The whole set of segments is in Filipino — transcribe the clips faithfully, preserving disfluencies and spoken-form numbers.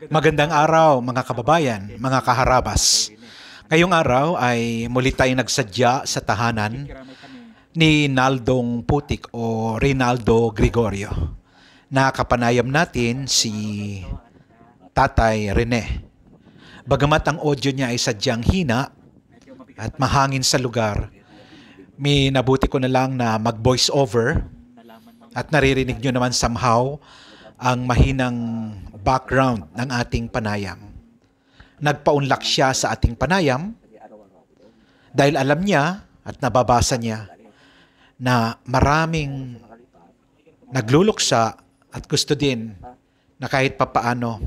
Magandang araw mga kababayan, mga kaharabas. Ngayong araw ay muli tayong nagsadya sa tahanan ni Naldong Putik o Reynaldo Gregorio. Nakapanayam natin si Tatay Rene. Bagamat ang audio niya ay sadyang hina at mahangin sa lugar, may nabuti ko na lang na mag-voice over at naririnig nyo naman somehow ang mahinang background ng ating panayam. Nagpaunlak siya sa ating panayam dahil alam niya at nababasa niya na maraming nagluluksa at gusto din na kahit papaano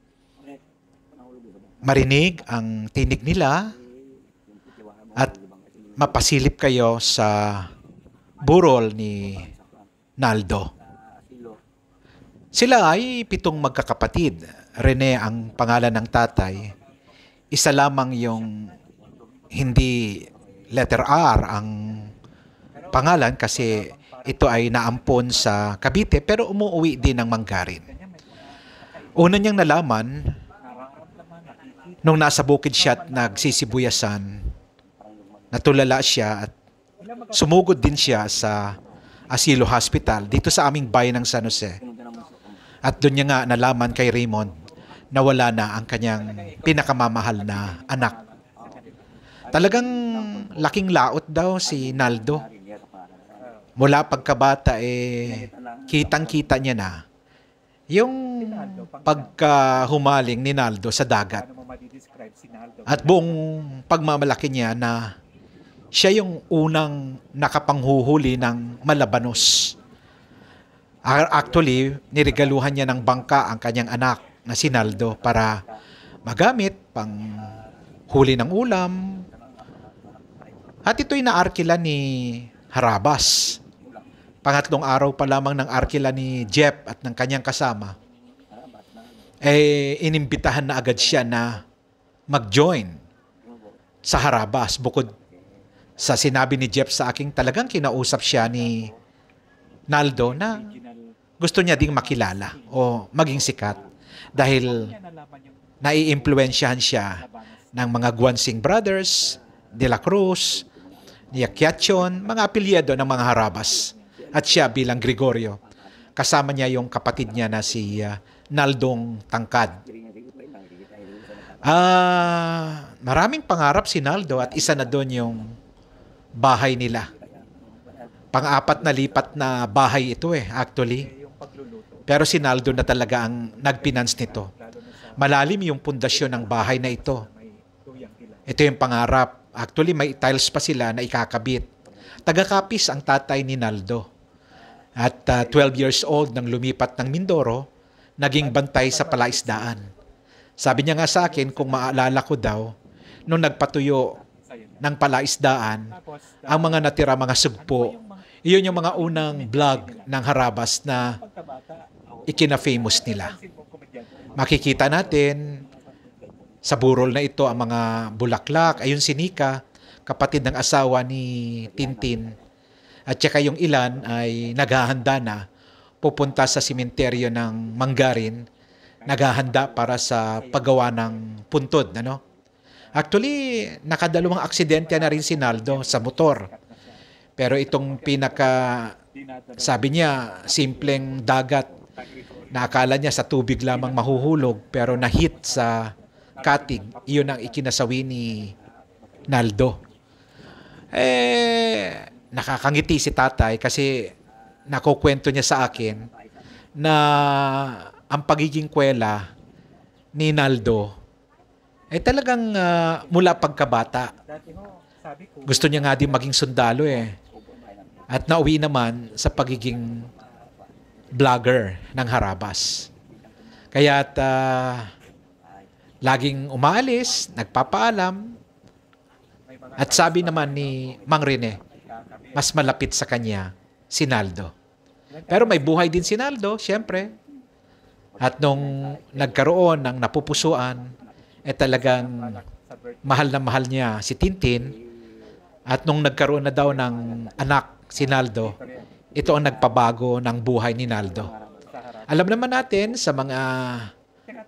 marinig ang tinig nila at mapasilip kayo sa burol ni Naldo. Sila ay pitong magkakapatid. Rene ang pangalan ng tatay. Isa lamang yung hindi letter R ang pangalan kasi ito ay naampon sa Cavite pero umuwi din ng Manggarin. Una niyang nalaman nung nasa bukid siya at nagsisibuyasan, natulala siya at sumugod din siya sa Asilo Hospital dito sa aming bayan ng San Jose. At doon niya nga nalaman kay Raymond na wala na ang kanyang pinakamamahal na anak. Talagang laking laot daw si Naldo. Mula pagkabata eh kitang-kita niya na yung pagkahumaling ni Naldo sa dagat. At buong pagmamalaki niya na siya yung unang nakapanghuhuli ng malabanos. Actually, niregaluhan niya ng bangka ang kanyang anak na si Naldo para magamit pang huli ng ulam. At ito'y naarkila ni Harabas. Pangatlong araw pa lamang ng arkila ni Jeff at ng kanyang kasama. Eh, inimbitahan na agad siya na mag-join sa Harabas. Bukod sa sinabi ni Jeff sa aking talagang kinausap siya ni Naldo na gusto niya ding makilala o maging sikat dahil nai-impluensyahan siya ng mga Guansing Brothers, De La Cruz, ni Aquiachon, mga apelyado ng mga Harabas. At siya bilang Gregorio, kasama niya yung kapatid niya na si uh, Naldong Tangkad. Ah, maraming pangarap si Naldo at isa na doon yung bahay nila. Pang-apat na lipat na bahay ito eh, actually. Pero si Naldo na talaga ang nag-finance nito. Malalim yung pundasyon ng bahay na ito. Ito yung pangarap. Actually, may tiles pa sila na ikakabit. Taga-Capiz ang tatay ni Naldo. At uh, twelve years old nang lumipat ng Mindoro, naging bantay sa palaisdaan. Sabi niya nga sa akin, kung maalala ko daw, nung nagpatuyo ng palaisdaan, ang mga natira mga sugpo, iyon yung mga unang vlog ng Harabas na ikina-famous nila. Makikita natin sa burol na ito ang mga bulaklak. Ayun si Nika, kapatid ng asawa ni Tintin. At saka yung ilan ay naghahanda na pupunta sa simenteryo ng Manggarin, naghahanda para sa paggawa ng puntod. Ano? Actually, nakadalawang aksidente na rin si Naldo sa motor. Pero itong pinaka, sabi niya, simpleng dagat, na akala niya sa tubig lamang mahuhulog, pero na-hit sa katig, iyon ang ikinasawi ni Naldo. Eh, nakakangiti si tatay kasi nakukwento niya sa akin na ang pagiging kwela ni Naldo eh talagang uh, mula pagkabata. Gusto niya nga din maging sundalo eh. At nauwi naman sa pagiging vlogger ng Harabas. Kaya't uh, laging umaalis, nagpapaalam. At sabi naman ni Mang Rene, mas malapit sa kanya si Naldo. Pero may buhay din si Naldo, siyempre. At nung nagkaroon ng napupusuan, eh talagang mahal na mahal niya si Tintin. At nung nagkaroon na daw ng anak si Naldo, ito ang nagpabago ng buhay ni Naldo. Alam naman natin sa mga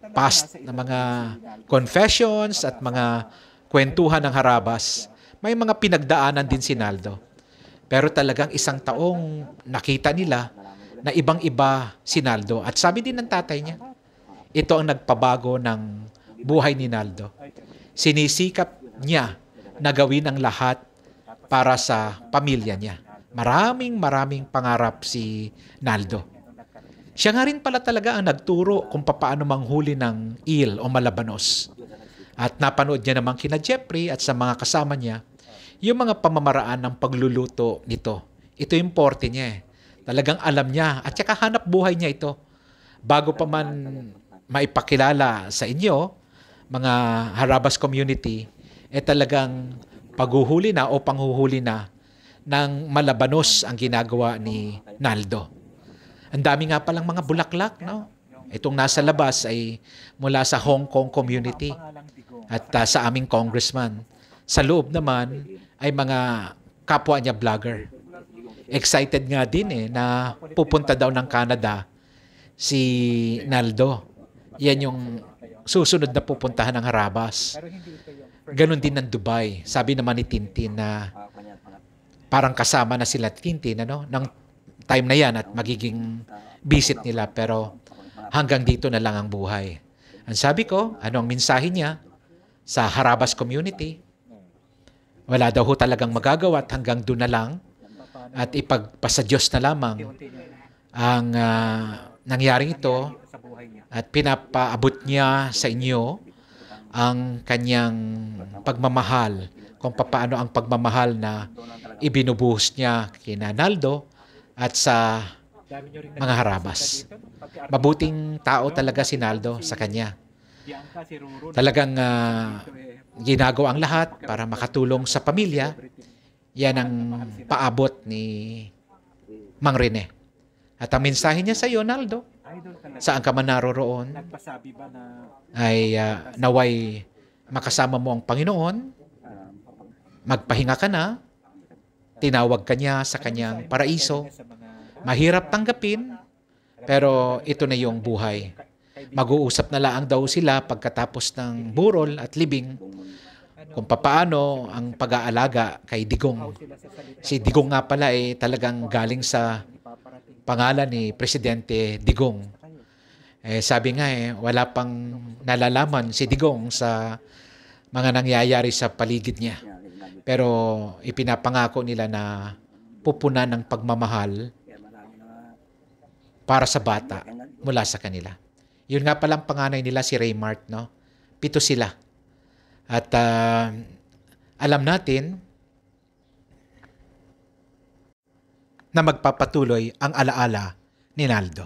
past na mga confessions at mga kwentuhan ng Harabas, may mga pinagdaanan din si Naldo. Pero talagang isang taong nakita nila na ibang-iba si Naldo. At sabi din ng tatay niya, ito ang nagpabago ng buhay ni Naldo. Sinisikap niya na gawin ang lahat para sa pamilya niya. Maraming maraming pangarap si Naldo. Siya nga rin pala talaga ang nagturo kung paano manghuli ng eel o malabanos. At napanood niya naman kina Jeffrey at sa mga kasama niya yung mga pamamaraan ng pagluluto nito. Ito yung forte niya eh. Talagang alam niya at saka hanap buhay niya ito. Bago pa man maipakilala sa inyo, mga Harabas community, eh talagang paghuhuli na o panghuhuli na ng malabanos ang ginagawa ni Naldo. Ang dami nga palang mga bulaklak, no? Itong nasa labas ay mula sa Hong Kong community at uh, sa aming congressman. Sa loob naman ay mga kapwa niya vlogger. Excited nga din eh na pupunta daw ng Canada si Naldo. Yan yung susunod na pupuntahan ng Harabas. Ganon din ng Dubai. Sabi naman ni Tintin na parang kasama na sila Tintin ano, ng time na yan at magiging visit nila pero hanggang dito na lang ang buhay. Ang sabi ko, ano ang mensahe niya sa Harabas community? Wala daw ho talagang magagawa at hanggang doon na lang at ipagpasa Diyos na lamang ang uh, nangyaring ito at pinapaabot niya sa inyo ang kanyang pagmamahal kung paano ang pagmamahal na ibinubuhos niya kina Naldo at sa mga Harabas. Mabuting tao talaga si Naldo sa kanya. Talagang uh, ginagawa ang lahat para makatulong sa pamilya. Yan ang paabot ni Mang Rene. At ang mensahe niya sa iyo, Naldo, saan ka man naroroon, ay uh, naway makasama mo ang Panginoon, magpahinga ka na, tinawag ka niya sa kanyang paraiso, mahirap tanggapin, pero ito na yung buhay. Mag-uusap na lang daw sila pagkatapos ng burol at libing kung papaano ang pag-aalaga kay Digong. Si Digong nga pala ay eh, talagang galing sa pangalan ni Presidente Digong. Eh, sabi nga eh, wala pang nalalaman si Digong sa mga nangyayari sa paligid niya. Pero ipinapangako nila na pupunan ng pagmamahal para sa bata mula sa kanila. Yun nga palang panganay nila si Raymart, no? Pito sila. At uh, alam natin na magpapatuloy ang alaala ni Naldo.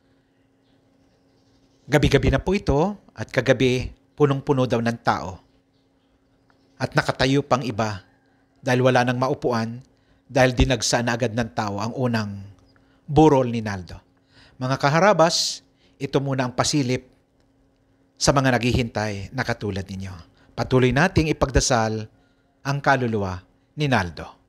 Gabi-gabi na po ito at kagabi punong-puno daw ng tao. At nakatayo pang iba dahil wala nang maupuan dahil dinagsa na agad ng tao ang unang burol ni Naldo. Mga kaharabas, ito muna ang pasilip sa mga naghihintay na katulad ninyo. Patuloy nating ipagdasal ang kaluluwa ni Naldo.